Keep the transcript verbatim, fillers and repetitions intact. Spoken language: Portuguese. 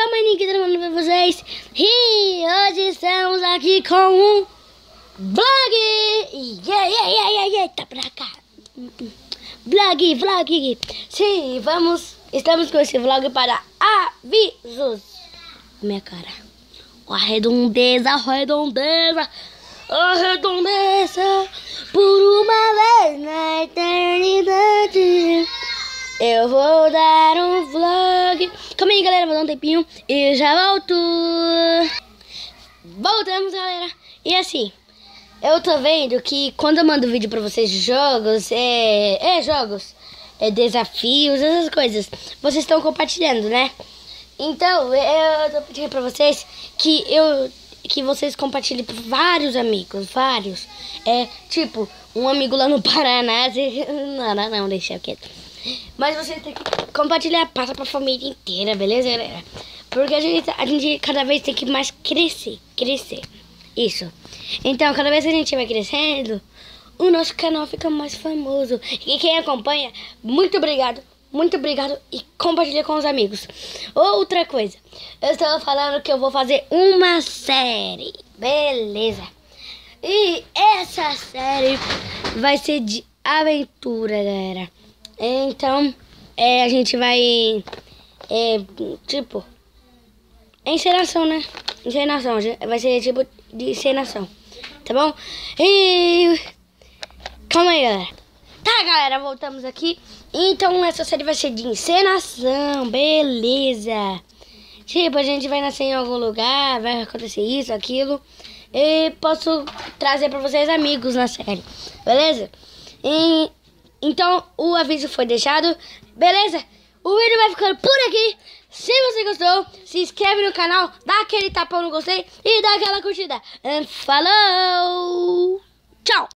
calma aí, que eu tô pra vocês. E hoje estamos aqui com um vlog. Yeah, yeah, yeah, yeah, yeah. Tá pra cá. Vlog, vlog. Sim, vamos. Estamos com esse vlog para avisos. Minha cara. A redondeza, a redondeza. A redondeza. Por uma vez na eternidade. Eu vou dar um vlog. Calma aí, galera, vou dar um tempinho e já volto. Voltamos, galera. E assim, eu tô vendo que quando eu mando vídeo pra vocês de jogos, é, é jogos, é desafios, essas coisas, vocês estão compartilhando, né? Então, eu tô pedindo pra vocês que eu que vocês compartilhem para vários amigos, vários. É, tipo, um amigo lá no Paraná, não, não, não, deixa quieto. Mas você tem que compartilhar, passa pra família inteira, beleza, galera? Porque a gente, a gente cada vez tem que mais crescer, crescer. Isso. Então, cada vez que a gente vai crescendo, o nosso canal fica mais famoso. E quem acompanha, muito obrigado, muito obrigado. E compartilha com os amigos. Outra coisa, eu estava falando que eu vou fazer uma série, beleza? E essa série vai ser de aventura, galera. Então, é, a gente vai, é, tipo, encenação, né? Encenação, vai ser tipo de encenação, tá bom? E calma aí, galera. Tá, galera, voltamos aqui. Então, essa série vai ser de encenação, beleza? Tipo, a gente vai nascer em algum lugar, vai acontecer isso, aquilo. E posso trazer pra vocês amigos na série, beleza? E então, o aviso foi deixado, beleza? O vídeo vai ficando por aqui. Se você gostou, se inscreve no canal, dá aquele tapão no gostei e dá aquela curtida. And falou! Tchau!